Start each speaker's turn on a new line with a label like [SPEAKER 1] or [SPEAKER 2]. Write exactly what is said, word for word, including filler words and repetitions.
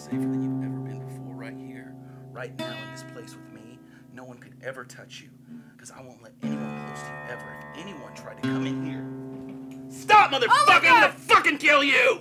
[SPEAKER 1] safer than you've ever been before right here, right now in this place with me. No one could ever touch you, because I won't let anyone close to you ever. If anyone tried to come in here... Stop, motherfucker! Oh I'm gonna fucking kill you!